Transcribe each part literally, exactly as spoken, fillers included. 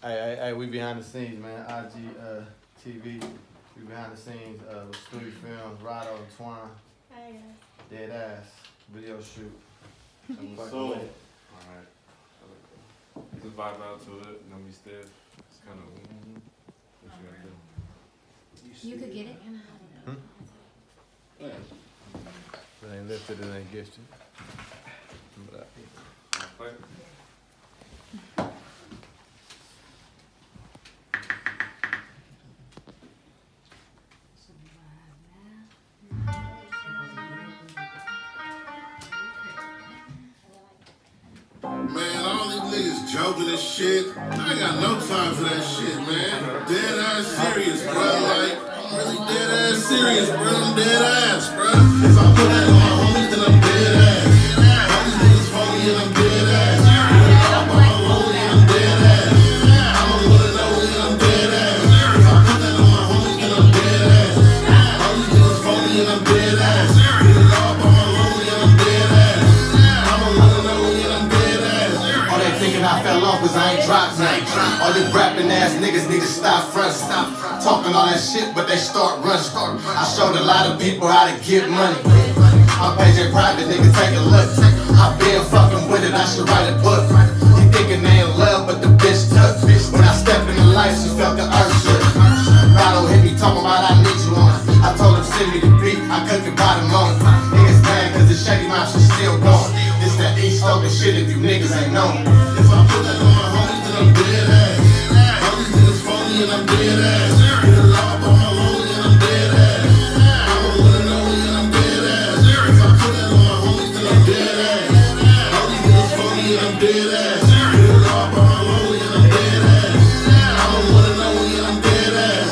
Hey, hey, hey, we behind the scenes, man. I G uh, T V. We behind the scenes uh, with Stewy Films, Rado, Twine, Hey, Dead Ass, video shoot. So, alright. Just vibe out to it, don't be stiff. It's kind of, mm-hmm. What you gotta do? you could get it. Hmm? Yeah. If it ain't lifted, it ain't gifted. Remember that. Play. Man, all these niggas joking and shit. I ain't got no time for that shit, man. Dead ass serious, bro. Like, I'm really dead ass serious, bro. I'm dead ass, bro. If I put that on my homies, then I'm dead ass. All these niggas phony and I'm dead ass. I'm lonely and I'm dead ass. I don't wanna know and I'm dead ass. If I put that on my homies, then I'm dead ass. All these niggas phony and I'm dead ass. I fell off cause I ain't dropped nothing. All you rapping ass niggas need to stop front. Stop talking all that shit, but they start running. I showed a lot of people how to get money. My page ain't private, nigga, take a look. I been fucking with it, I should write a book. You thinking they in love, but the bitch took. When I stepped in the life, she felt the earth shook. Rado hit me talking about I need you on. I told him send me the beat, I couldn't buy the moment. Niggas mad cause the shady mouth is still going. This that East Oakland shit if you niggas ain't known. If I put that on my homies, then I'm dead ass. All these niggas phony and I'm dead ass. Get a law on my lonely and I'm dead ass. I don't wanna know and I'm dead ass. If I put that on my homies, then I'm dead ass. All these niggas phony and I'm dead ass. Get a law on my lonely and I'm dead ass. I don't wanna know and I'm dead ass.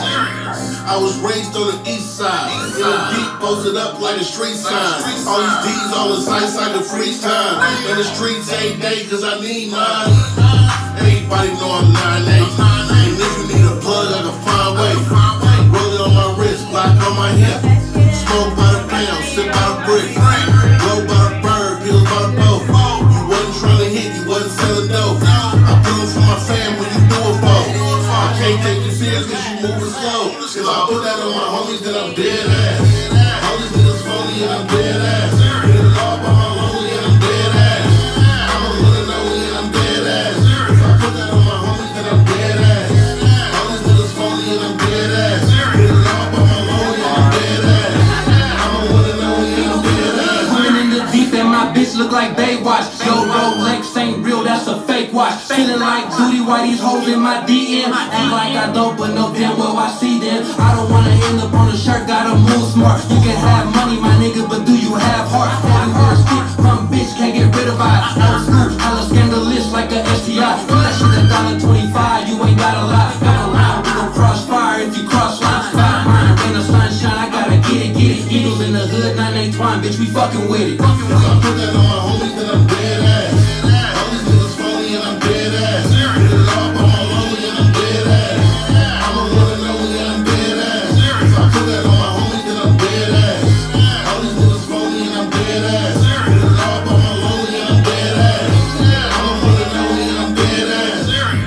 I was raised on the east side, in a beat posted up like a street sign. All these D's on the sights like a freeze time. In the streets every day cause I need mine. Everybody know I'm nine eight. And if you need a plug, I can find ways. Roll it on my wrist, black on my hip. Smoke by the pound, sip by the brick. Blow by the bird, pills by the boat. You wasn't trying to hit, you wasn't selling dope. I do it for my fam when you do it for. I can't take you serious cause you moving slow. If I put that on my homies, then I'm dead ass. All these niggas phony and I'm dead ass. Get it all by my lonely and I'm dead ass. I don't wanna know and I'm dead ass. If I put that on my homies, then I'm dead ass. All these niggas phony and I'm dead ass. Get it all by my lonely and I'm dead ass. I don't wanna know and I'm dead ass. Coming in the deep and my bitch look like Baywatch. Yo, Rolex ain't real, that's a fake watch. Feeling like Duty, why these hoes in my D M? Act like I don't, but no damn well I see them. I don't wanna end up on a shirt, gotta move smart. You can have money, my nigga, but do you have heart? Every word stick from bitch, can't get rid of I. Old school, hella scandalous like a S T I. Do that shit a dollar twenty-five, you ain't got a lot. Got around, we gon' crossfire if you cross lines. Got mine, rain or sunshine, I gotta get it, get it. Eagles in the hood, nine eight twine, bitch, we fucking with it. If I put that on my homies, then I'm dead ass. All these niggas phony and I'm dead ass. Get it all by my lonely and I'm dead ass. I don't wanna know and I'm dead ass. If I put that on my homies, then I'm dead ass. All these niggas phony and I'm dead ass. Get it all by my lonely and I'm dead ass. I don't wanna know and I'm dead ass.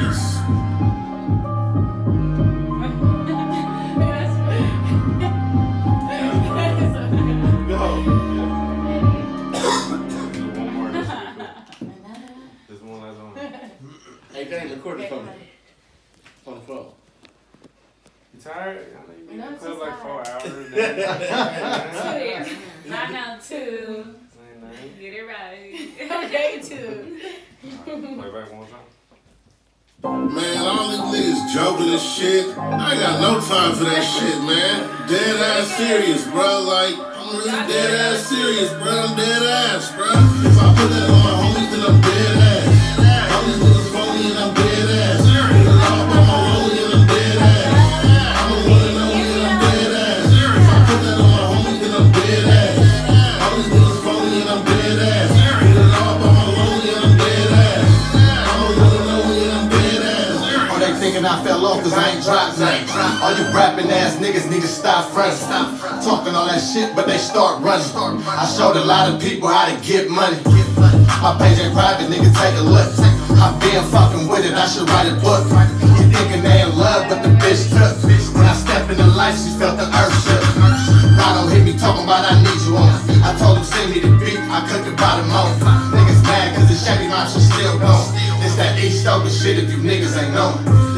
There's one that's on. Hey, can I record this on on the phone? You tired? I know you been No, in the I'm club just like four tired. hours. Two. I know two. Same name. Get it right. Okay, two. Play back one time. Man, all these niggas joking and shit. I ain't got no time for that shit, man. Dead ass serious, bro. Like, I'm really dead ass serious, bro. I'm dead ass, bro. If I put that on my homies, then I'm dead ass. All these niggas phony and I'm dead ass. Get it all by my lonely and I'm dead ass. I don't wanna know and I'm dead ass. If I put that on my homies, then I'm dead ass. All these niggas phony and I'm dead ass. Get it all by my lonely and I'm dead ass. I don't wanna know and I'm dead ass. Oh, they thinking I fell off cause I ain't dropped nothing. All you rapping ass niggas need to stop frontin'. Stop talking all that shit, but they start running. I showed a lot of people how to get money. My page ain't private, nigga, take a look. I been fucking with it, I should write a book. You life, she felt the earth shook. Rado hit me talking about I need you on it. I told him send me the beat, I cooked the bottom on. Niggas mad cause the Chevy mom, she still gone. It's that East Oakland shit if you niggas ain't knowin'.